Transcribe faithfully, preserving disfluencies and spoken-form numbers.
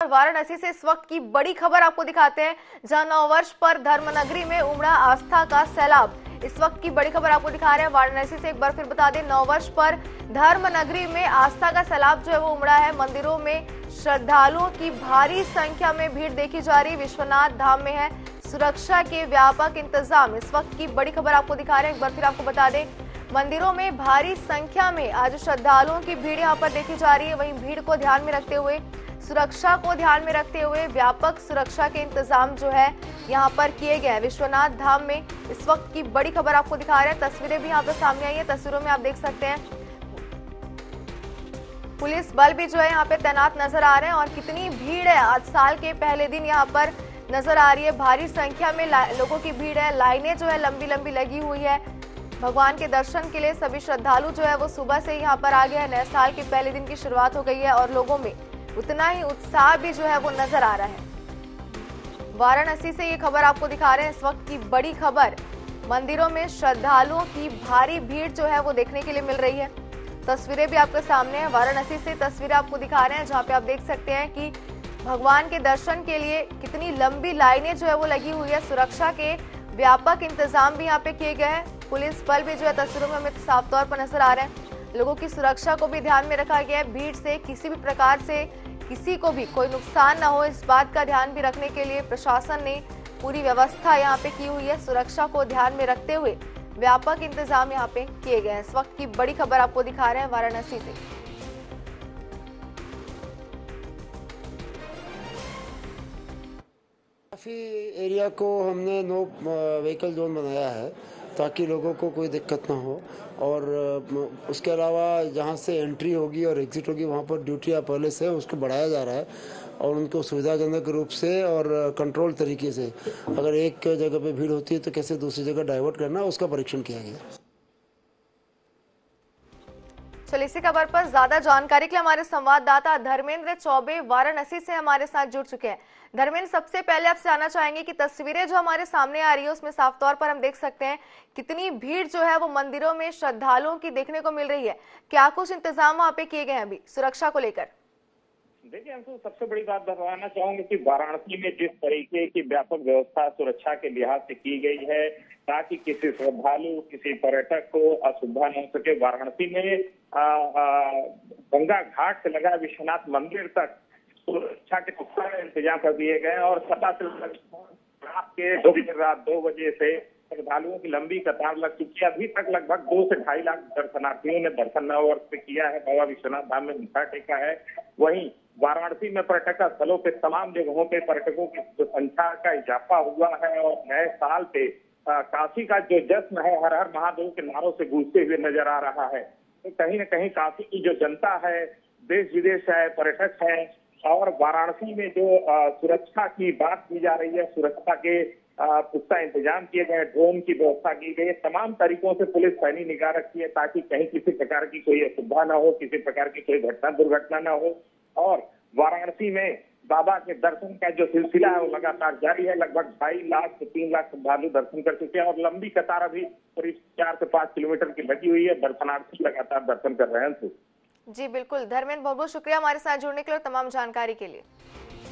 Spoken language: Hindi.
वाराणसी से इस वक्त की बड़ी खबर आपको दिखाते हैं, जहां नौ वर्ष पर धर्मनगरी में उमड़ा आस्था का सैलाब। इस वक्त की बड़ी खबर आपको दिखा रहे हैं वाराणसी से। एक बार फिर बता दें, नौ वर्ष पर धर्मनगरी में आस्था का सैलाब जो है वो उमड़ा है। मंदिरों में श्रद्धालुओं की भारी संख्या में भीड़ देखी जा रही। विश्वनाथ धाम में है सुरक्षा के व्यापक इंतजाम। इस वक्त की बड़ी खबर आपको दिखा रहे हैं। एक बार फिर आपको बता दें, मंदिरों में भारी संख्या में आज श्रद्धालुओं की भीड़ यहां पर देखी जा रही है। वहीं भीड़ को ध्यान में रखते हुए, सुरक्षा को ध्यान में रखते हुए व्यापक सुरक्षा के इंतजाम जो है यहां पर किए गए हैं विश्वनाथ धाम में। इस वक्त की बड़ी खबर आपको दिखा रहे हैं। तस्वीरें भी यहां पर सामने आई है। तस्वीरों में आप देख सकते हैं पुलिस बल भी जो है यहाँ पे तैनात नजर आ रहे हैं। और कितनी भीड़ है, आज साल के पहले दिन यहाँ पर नजर आ रही है। भारी संख्या में लोगों की भीड़ है। लाइनें जो है लंबी लंबी लगी हुई है। भगवान के दर्शन के लिए सभी श्रद्धालु जो है वो सुबह से यहाँ पर आ गए हैं। नए साल के पहले दिन की शुरुआत हो गई है और लोगों में उतना ही उत्साह भी जो है वो नजर आ रहा है। वाराणसी से ये खबर आपको दिखा रहे हैं। इस वक्त की बड़ी खबर, मंदिरों में श्रद्धालुओं की भारी भीड़ जो है वो देखने के लिए मिल रही है। तस्वीरें भी आपके सामने हैं। वाराणसी से तस्वीरें आपको दिखा रहे हैं, जहाँ पे आप देख सकते हैं कि भगवान के दर्शन के लिए कितनी लंबी लाइनें जो है वो लगी हुई है। सुरक्षा के व्यापक इंतजाम भी यहाँ पे किए गए हैं। पुलिस बल भी जो है तस्वीरों में हमें साफ तौर पर नजर आ रहे हैं। लोगों की सुरक्षा को भी ध्यान में रखा गया है। भीड़ से किसी भी प्रकार से किसी को भी कोई नुकसान ना हो, इस बात का ध्यान भी रखने के लिए प्रशासन ने पूरी व्यवस्था यहाँ पे की हुई है। सुरक्षा को ध्यान में रखते हुए व्यापक इंतजाम यहाँ पे किए गए हैं। इस वक्त की बड़ी खबर आपको दिखा रहे हैं वाराणसी से। काफ़ी एरिया को हमने नो व्हीकल जोन बनाया है ताकि लोगों को कोई दिक्कत ना हो। और उसके अलावा जहाँ से एंट्री होगी और एग्जिट होगी वहाँ पर ड्यूटियाँ पहले से उसको बढ़ाया जा रहा है और उनको सुविधाजनक रूप से और कंट्रोल तरीके से, अगर एक जगह पे भीड़ होती है तो कैसे दूसरी जगह डाइवर्ट करना, उसका परीक्षण किया गया। चलिए, इसी खबर पर ज्यादा जानकारी के लिए हमारे संवाददाता धर्मेंद्र चौबे वाराणसी से हमारे साथ जुड़ चुके हैं। धर्मेंद्र, सबसे पहले आपसे जानना चाहेंगे कि तस्वीरें जो हमारे सामने आ रही है उसमें साफ तौर पर हम देख सकते हैं कितनी भीड़ जो है वो मंदिरों में श्रद्धालुओं की देखने को मिल रही है। क्या कुछ इंतजाम वहाँ पे किए गए हैं अभी सुरक्षा को लेकर? देखिए, हम तो सबसे बड़ी बात बताना चाहूंगे कि वाराणसी में जिस तरीके की व्यापक व्यवस्था सुरक्षा के लिहाज से की गई है ताकि किसी श्रद्धालु, किसी पर्यटक को असुविधा न हो सके। वाराणसी में आ, आ, गंगा घाट से लगा विश्वनाथ मंदिर तक सुरक्षा के पुख्ता इंतजाम कर दिए गए और सदा से रात के दो बजे रात दो बजे से श्रद्धालुओं की लंबी कतार लग चुकी है। अभी तक लगभग दो से ढाई लाख दर्शनार्थियों ने दर्शन नौ वर्ष से किया है, बाबा विश्वनाथ धाम में मत्था टेका है। वहीं वाराणसी में पर्यटक स्थलों पे तमाम जगहों पे पर्यटकों की संख्या का इजाफा हुआ है और नए साल पे काशी का जो जश्न है हर हर महादेव के नारों से गूंजते हुए नजर आ रहा है। तो कहीं न कहीं काशी की जो जनता है, देश विदेश है, पर्यटक है और वाराणसी में जो सुरक्षा की बात की जा रही है, सुरक्षा के पुख्ता इंतजाम किए गए, ड्रोन की व्यवस्था की गई है, तमाम तरीकों से पुलिस पैनी निगाह रखी है ताकि कहीं किसी प्रकार की कोई असुविधा ना हो, किसी प्रकार की कोई घटना दुर्घटना ना हो। और वाराणसी में बाबा के दर्शन का जो सिलसिला है वो लगातार जारी है। लगभग ढाई लाख से तीन लाख श्रद्धालु दर्शन कर चुके हैं और लंबी कतार अभी करीब चार से पांच किलोमीटर की लगी हुई है। दर्शनार्थी लगातार दर्शन कर रहे हैं। जी बिल्कुल धर्मेंद्र, बहुत बहुत शुक्रिया हमारे साथ जुड़ने के लिए और तमाम जानकारी के लिए।